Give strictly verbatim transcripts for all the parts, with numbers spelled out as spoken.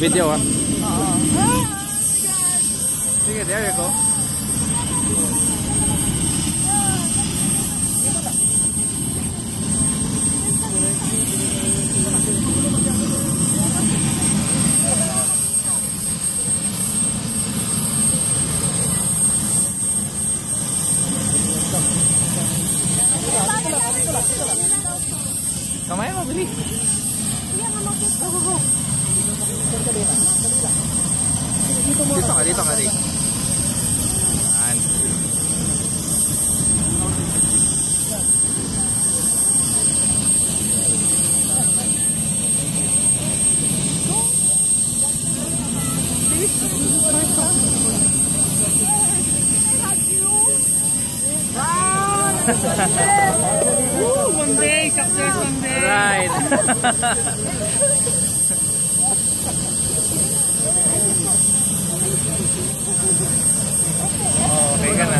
Video ah. Oo. Sige, there you go. Kamay mo, bili. Dito ka, dito ka, dito. Yan. Woo, one day, success one day. Right. Oh, okay ka na.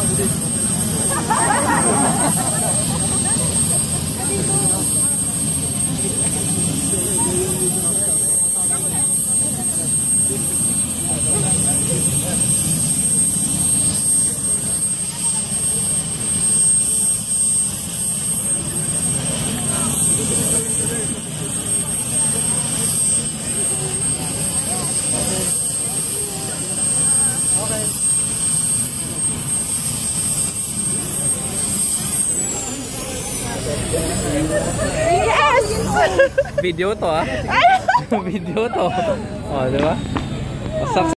Yes! Video to ah. Video to. Oh, di ba?